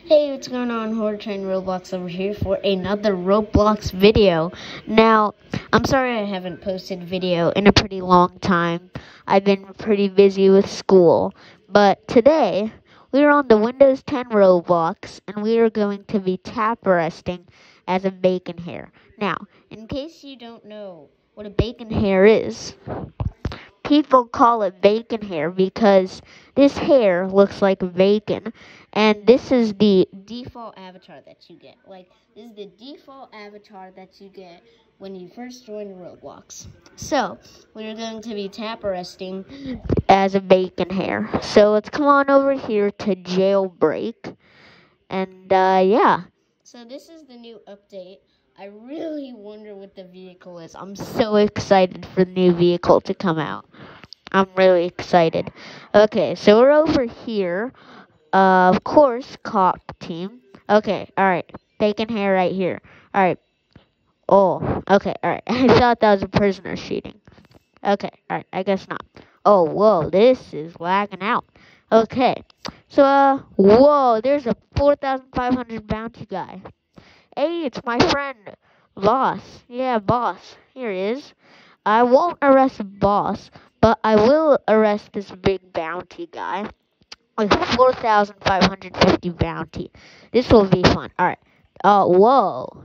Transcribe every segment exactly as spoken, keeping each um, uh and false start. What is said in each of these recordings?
Hey, what's going on? Horde Train Roblox over here for another Roblox video. Now, I'm sorry I haven't posted video in a pretty long time. I've been pretty busy with school. But today, we're on the Windows ten Roblox, and we are going to be tap resting as a bacon hair. Now, in case you don't know what a bacon hair is, people call it bacon hair because this hair looks like bacon, and this is the default avatar that you get. Like, this is the default avatar that you get when you first join Roblox. So, we're going to be tap resting as a bacon hair. So, let's come on over here to jailbreak, and uh, yeah. So, this is the new update. I really wonder what the vehicle is. I'm so excited for the new vehicle to come out. I'm really excited. Okay, so we're over here. Uh, of course, cop team. Okay, alright. Bacon hair right here. Alright. Oh, okay, alright. I thought that was a prisoner shooting. Okay, alright. I guess not. Oh, whoa, this is lagging out. Okay. So, uh, whoa, there's a four thousand five hundred bounty guy. Hey, it's my friend, Boss. Yeah, Boss. Here he is. I won't arrest Boss, but I will arrest this big bounty guy with four thousand five hundred fifty bounty. This will be fun. Alright. Oh, whoa.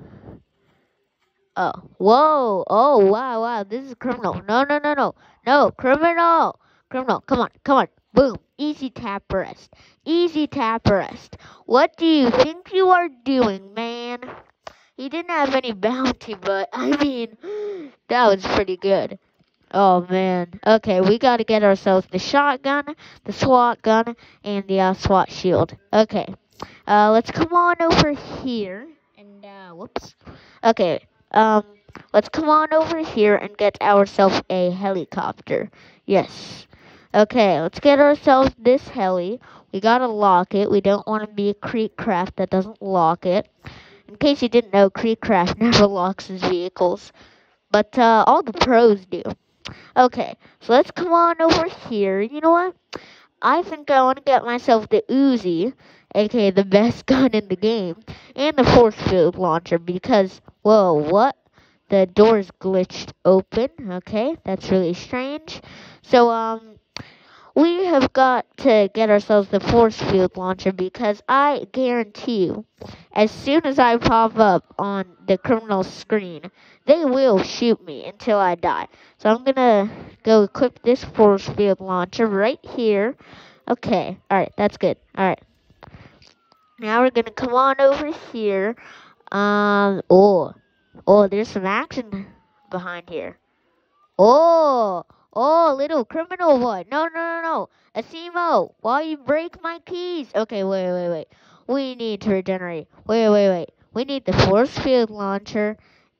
Oh, whoa. Oh, wow, wow. This is a criminal. No, no, no, no. No, criminal. Criminal. Come on, come on. Boom. Easy tap arrest. Easy tap arrest. What do you think you are doing, man? He didn't have any bounty, but, I mean, that was pretty good. Oh, man. Okay, we got to get ourselves the shotgun, the SWAT gun, and the uh, SWAT shield. Okay, uh, let's come on over here. And, uh, whoops. Okay, um, let's come on over here and get ourselves a helicopter. Yes. Okay, let's get ourselves this heli. We got to lock it. We don't want to be a Creek Craft that doesn't lock it. In case you didn't know, Creek Craft never locks his vehicles. But, uh, all the pros do. Okay, so let's come on over here. You know what? I think I want to get myself the Uzi, aka the best gun in the game, and the force field launcher because, whoa, what? The door's glitched open. Okay, that's really strange. So, um, we have got to get ourselves the force field launcher because I guarantee you, as soon as I pop up on the criminal's screen, they will shoot me until I die. So I'm going to go equip this force field launcher right here. Okay, alright, that's good. Alright. Now we're going to come on over here. Um, oh, oh, there's some action behind here. Oh, oh, little criminal boy. No, no, no, no. Asimo, why you break my keys? Okay, wait, wait, wait. We need to regenerate. Wait, wait, wait. We need the force field launcher.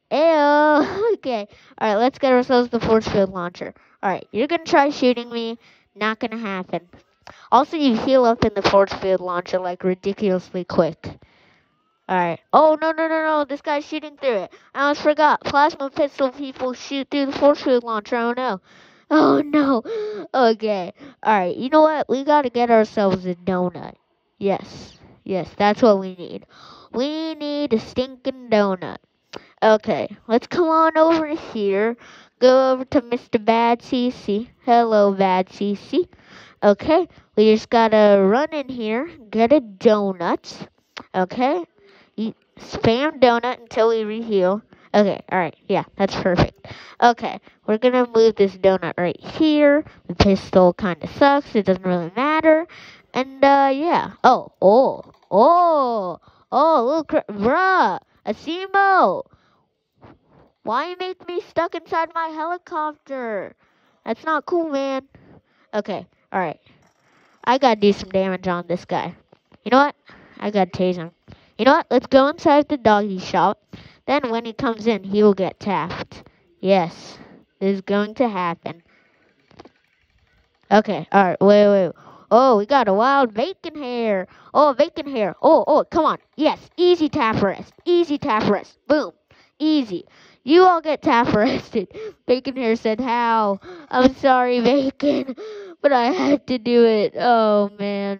Ew. Okay. Alright, let's get ourselves the force field launcher. Alright, you're gonna try shooting me. Not gonna happen. Also, you heal up in the force field launcher like ridiculously quick. Alright. Oh, no, no, no, no. This guy's shooting through it. I almost forgot. Plasma pistol people shoot through the force field launcher. Oh, no. Oh, no. Okay. Alright. You know what? We gotta get ourselves a donut. Yes. Yes, that's what we need. We need a stinking donut. Okay. Let's come on over here. Go over to Mister Bad C C. Hello, Bad C C. Okay. We just gotta run in here. Get a donut. Okay. Eat, spam donut until we reheal. Okay, alright, yeah, that's perfect. Okay, we're gonna move this donut right here. The pistol kinda sucks, it doesn't really matter. And, uh, yeah. Oh, oh, oh, oh, little cr- bruh, Asimo! Why you make me stuck inside my helicopter? That's not cool, man. Okay, alright. I gotta do some damage on this guy. You know what? I gotta tase him. You know what? Let's go inside the doggy shop. Then when he comes in, he will get tapped. Yes, this is going to happen. Okay, alright, wait, wait. Oh, we got a wild bacon hair. Oh, bacon hair. Oh, oh, come on. Yes, easy tap arrest. Easy tap arrest. Boom. Easy. You all get tap arrested. Bacon hair said, how? I'm sorry, Bacon, but I had to do it. Oh, man.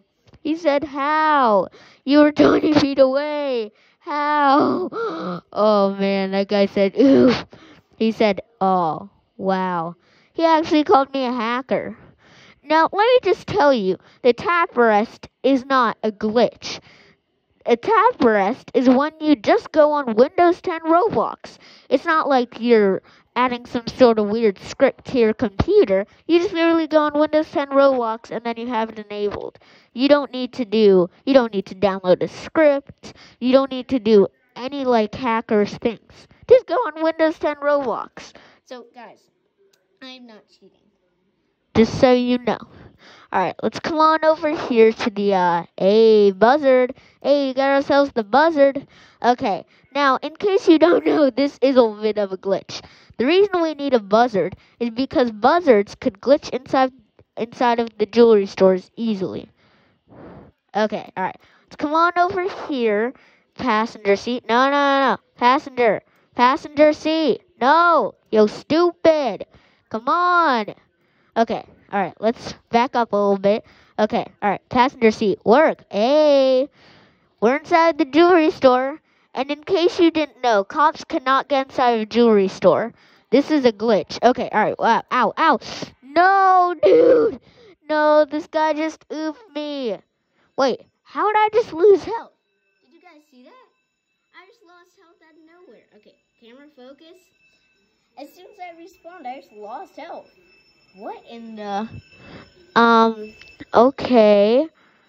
He said, how? You were twenty feet away. How? Oh, man, that guy said, oof. He said, oh, wow. He actually called me a hacker. Now, let me just tell you, the tap rest is not a glitch. A tap rest is when you just go on Windows ten Roblox. It's not like you're adding some sort of weird script to your computer. You just literally go on Windows ten Roblox and then you have it enabled. You don't need to do, you don't need to download a script. You don't need to do any like hackers things. Just go on Windows ten Roblox. So guys, I'm not cheating. Just so you know. Alright, let's come on over here to the, uh, hey, buzzard. Hey, we got ourselves the buzzard. Okay, now, in case you don't know, this is a bit of a glitch. The reason we need a buzzard is because buzzards could glitch inside inside of the jewelry stores easily. Okay, alright. Let's come on over here. Passenger seat. No, no, no, no. Passenger. Passenger seat. No. Yo, stupid. Come on. Okay, alright, let's back up a little bit. Okay, alright, passenger seat, work. Hey, we're inside the jewelry store. And in case you didn't know, cops cannot get inside a jewelry store. This is a glitch. Okay, alright, wow, ow, ow. No, dude. No, this guy just oofed me. Wait, how did I just lose health? Did you guys see that? I just lost health out of nowhere. Okay, camera focus. As soon as I respawned, I just lost health. What in the... Um, okay.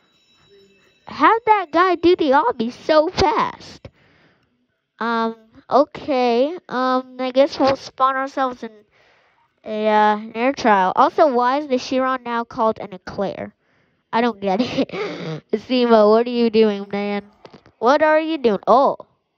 How'd that guy do the obby so fast? Um, okay. Um, I guess we'll spawn ourselves in a, uh, an air trial. Also, why is the Chiron now called an eclair? I don't get it. Simo, what are you doing, man? What are you doing? Oh.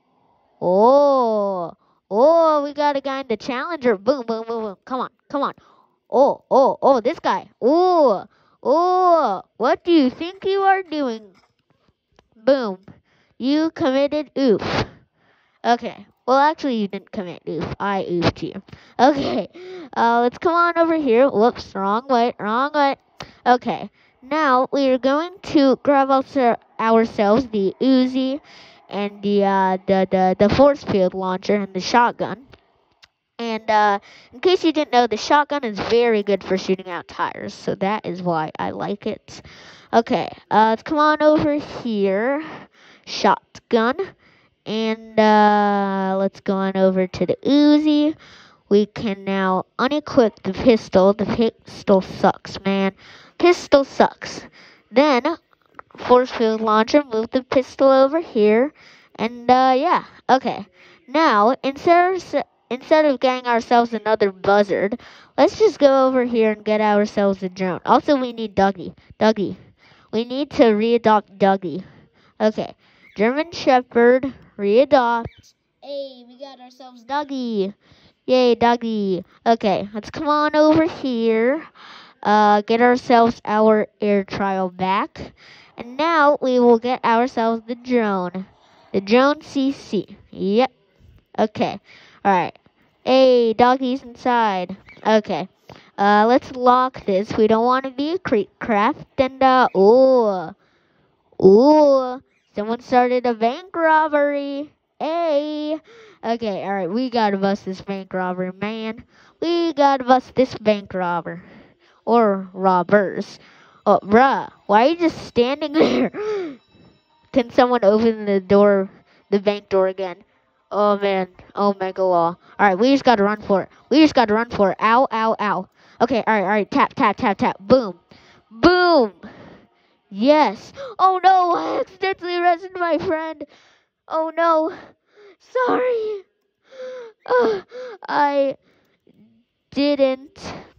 Oh. Oh, we got a guy in the challenger. Boom, boom, boom, boom. Come on, come on. Oh, oh, oh, this guy. Oh, oh, what do you think you are doing? Boom. You committed oof. Okay. Well, actually, you didn't commit oof. I oofed you. Okay. Uh, let's come on over here. Whoops, wrong way, wrong way. Okay. Now, we are going to grab also ourselves the Uzi and the, uh, the, the, the force field launcher and the shotgun. And uh, in case you didn't know, the shotgun is very good for shooting out tires. So that is why I like it. Okay, uh, let's come on over here. Shotgun. And uh, let's go on over to the Uzi. We can now unequip the pistol. The pistol sucks, man. Pistol sucks. Then, force field launcher, move the pistol over here. And uh, yeah, okay. Now, instead of... Instead of getting ourselves another buzzard, let's just go over here and get ourselves a drone. Also, we need Dougie. Dougie. We need to readopt Dougie. Okay. German Shepherd, readopt. Hey, we got ourselves Dougie. Yay, Dougie. Okay, let's come on over here. Uh, get ourselves our air trial back. And now we will get ourselves the drone. The drone C C. Yep. Okay. Alright. Hey, doggy's inside. Okay. Uh, let's lock this. We don't want to be a creep craft. And, uh, ooh. Ooh. Someone started a bank robbery. Hey. Okay, alright. We gotta bust this bank robber, man. We gotta bust this bank robber. Or robbers. Oh, bruh. Why are you just standing there? Can someone open the door, the bank door again? Oh, man. Oh, mega law. All right, we just got to run for it. We just got to run for it. Ow, ow, ow. Okay, all right, all right. Tap, tap, tap, tap. Boom. Boom. Yes. Oh, no. I accidentally arrested my friend. Oh, no. Sorry. Uh, I didn't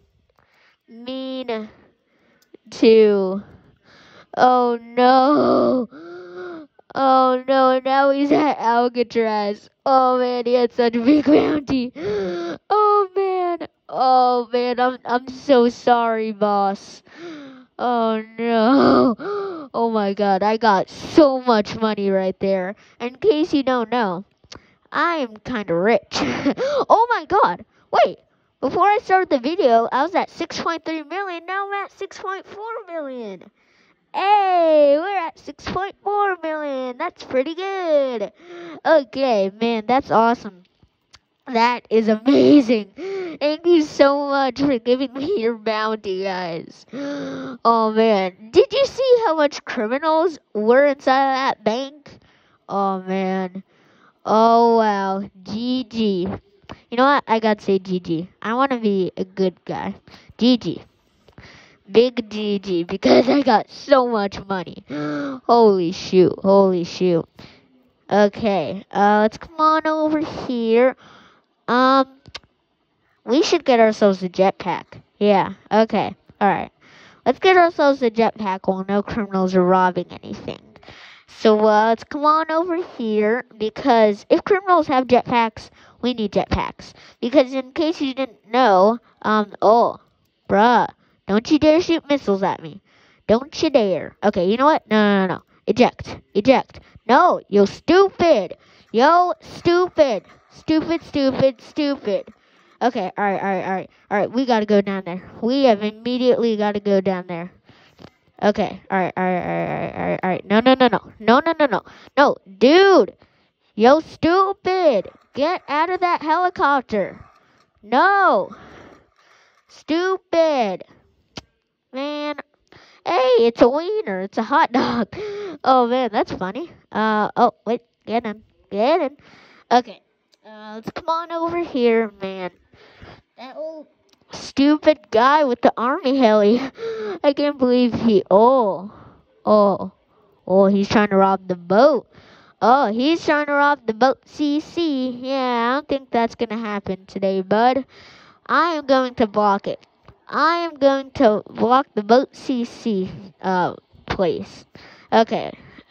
mean to. Oh, no. Oh, no, now he's at Alcatraz. Oh, man, he had such a big bounty. Oh, man. Oh, man, I'm, I'm so sorry, boss. Oh, no. Oh, my God, I got so much money right there. In case you don't know, I'm kind of rich. Oh, my God. Wait, before I started the video, I was at six point three million. Now I'm at six point four million. Hey, we're at six point four million. That's pretty good. Okay, man, that's awesome. That is amazing. Thank you so much for giving me your bounty, guys. Oh, man. Did you see how much criminals were inside of that bank? Oh, man. Oh, wow. G G. You know what? I gotta say G G. I want to be a good guy. G G. Big G G, because I got so much money. Holy shoot. Holy shoot. Okay. Uh, let's come on over here. Um, we should get ourselves a jetpack. Yeah, okay. Alright. Let's get ourselves a jetpack while no criminals are robbing anything. So, uh, let's come on over here, because if criminals have jetpacks, we need jetpacks. Because in case you didn't know, um, oh, bruh, don't you dare shoot missiles at me. Don't you dare. Okay, you know what? No, no, no, no. Eject. Eject. No, you stupid. Yo, stupid. Stupid, stupid, stupid. Okay, alright, alright, alright. Alright, we gotta go down there. We have immediately gotta go down there. Okay, alright, alright, alright, alright, alright, alright. No, no, no, no. No, no, no, no. No, dude. Yo, stupid. Get out of that helicopter. No. Stupid. Man. Hey, it's a wiener. It's a hot dog. Oh, man, that's funny. Uh, oh, wait. Get in. Get in. Okay. Uh, let's come on over here, man. That old stupid guy with the army heli. I can't believe he... Oh. Oh. Oh, he's trying to rob the boat. Oh, he's trying to rob the boat C C. Yeah, I don't think that's going to happen today, bud. I am going to block it. I am going to block the boat C C uh, place. Okay.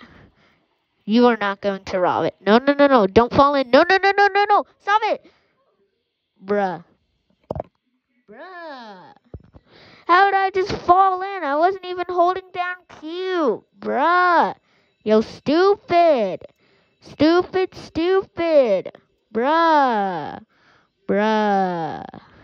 You are not going to rob it. No, no, no, no. Don't fall in. No, no, no, no, no, no. Stop it. Bruh. Bruh. How did I just fall in? I wasn't even holding down Q. Bruh. Yo, stupid. Stupid, stupid. Bruh. Bruh.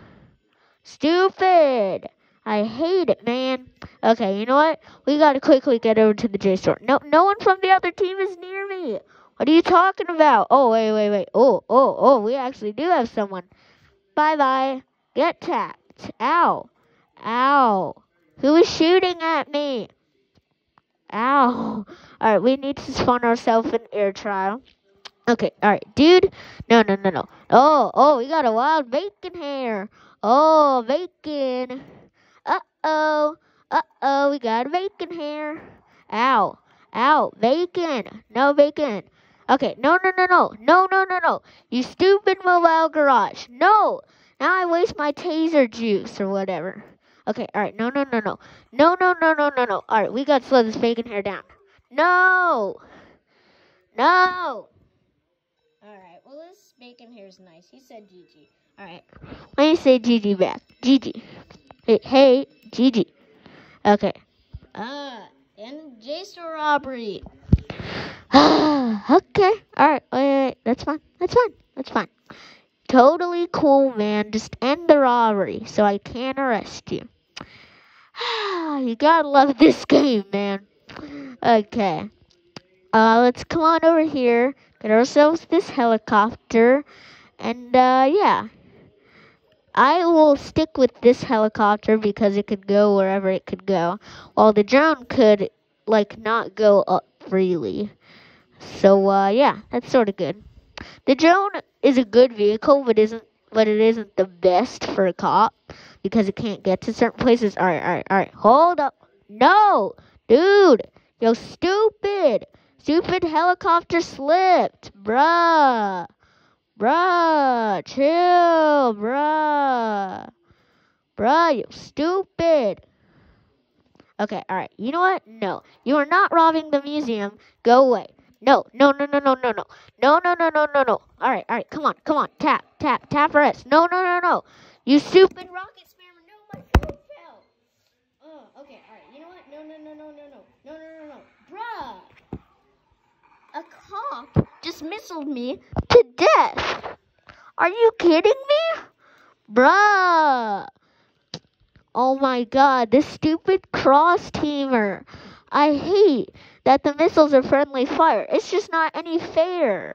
Stupid. I hate it, man. Okay, you know what? We gotta quickly get over to the J store. No, no one from the other team is near me. What are you talking about? Oh, wait, wait, wait. Oh, oh, oh, we actually do have someone. Bye-bye. Get tapped. Ow. Ow. Who is shooting at me? Ow. Alright, we need to spawn ourselves an air trial. Okay, alright, dude. No, no, no, no. Oh, oh, we got a wild bacon here. Oh, bacon. Uh-oh. Uh-oh, we got a bacon here. Ow. Ow. Bacon. No bacon. Okay, no, no, no, no. No, no, no, no. You stupid mobile garage. No. Now I waste my taser juice or whatever. Okay, alright. No, no, no, no. No, no, no, no, no, no. Alright, we got to slow this bacon here down. No. No. Alright, well, this bacon here is nice. He said G G. Alright. Let me say G G back. G G. Hey, hey, G G. Okay. Ah, and J-Store robbery. Okay. Alright, wait, wait, wait. That's fine. That's fine. That's fine. Totally cool, man. Just end the robbery so I can't arrest you. You gotta love this game, man. Okay. Uh, let's come on over here. Get ourselves this helicopter. And, uh, yeah. I will stick with this helicopter because it could go wherever it could go, while the drone could, like, not go up freely. So, uh, yeah, that's sort of good. The drone is a good vehicle, but isn't, but it isn't the best for a cop because it can't get to certain places. All right, all right, all right. Hold up. No, dude, yo, stupid, stupid helicopter slipped, bruh. Bruh, chill, bruh. Bruh, you stupid. Okay, alright. You know what? No. You are not robbing the museum. Go away. No, no, no, no, no, no, no. No, no, no, no, no, no. Alright, alright. Come on, come on. Tap, tap, tap rest. No, no, no, no. You stupid rocket spammer. No, my phone fell. Oh, okay, alright. You know what? No, no, no, no, no, no. No, no, no, no. Bruh. A cop just missiled me to death. Are you kidding me? Bruh. Oh my god, this stupid cross-teamer. I hate that the missiles are friendly fire. It's just not any fair.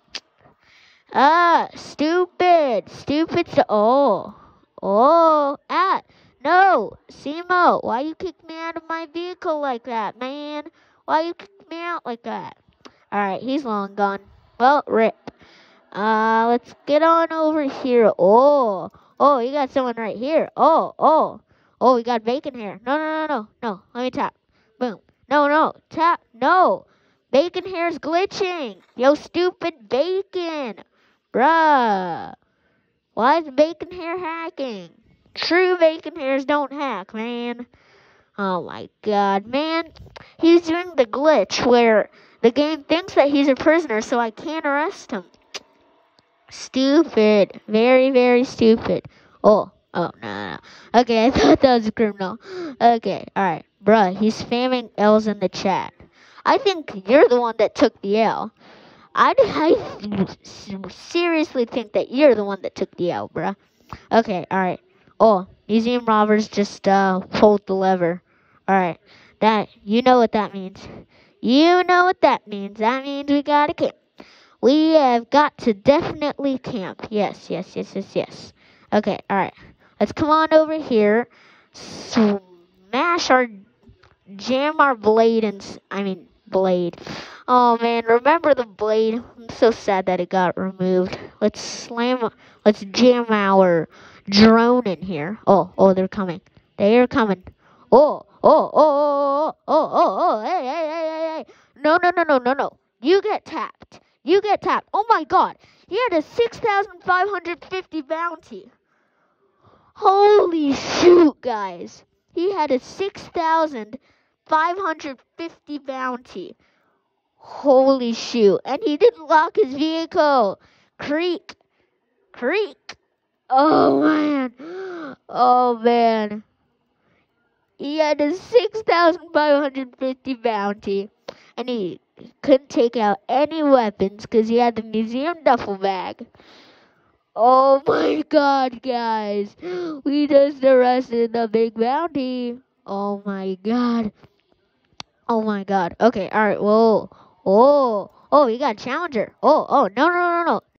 Ah, stupid. Stupid. St- oh. Oh. Ah. No. Simo, why you kick me out of my vehicle like that, man? Why you kick me out like that? Alright, he's long gone. Well, rip. Uh, let's get on over here. Oh. Oh, you got someone right here. Oh. Oh. Oh, we got bacon here. No, no, no, no. No. Let me tap. Boom. No, no. Tap. No. Bacon hair's glitching. Yo, stupid bacon. Bruh. Why is bacon hair hacking? True bacon hairs don't hack, man. Oh my god, man. He's doing the glitch where the game thinks that he's a prisoner, so I can't arrest him. Stupid. Very, very stupid. Oh. Oh, no, no, no. Okay, I thought that was a criminal. Okay, alright. Bruh, he's spamming L's in the chat. I think you're the one that took the L. I, I seriously think that you're the one that took the L, bruh. Okay, alright. Oh, museum robbers just uh, pulled the lever. Alright, that, you know what that means. You know what that means. That means we gotta camp. We have got to definitely camp. Yes, yes, yes, yes, yes. Okay, alright. Let's come on over here, smash our, jam our blade and, I mean, blade. Oh man, remember the blade? I'm so sad that it got removed. Let's slam, let's jam our drone in here. Oh, oh, they're coming. They are coming. Oh, oh, oh, oh, oh, oh, oh, oh, hey, hey, hey, hey, hey. No, no, no, no, no, no. You get tapped. You get tapped. Oh my god. He had a six thousand five hundred fifty bounty. Holy shoot, guys. He had a six thousand five hundred fifty bounty. Holy shoot. And he didn't lock his vehicle. Creak. Creak. Oh, man. Oh, man. He had a six thousand five hundred fifty bounty. And he couldn't take out any weapons because he had the museum duffel bag. Oh my god, guys. We just arrested the big bounty. Oh my god. Oh my god. Okay, alright, whoa. Oh, oh, we got a challenger. Oh, oh, no, no, no, no.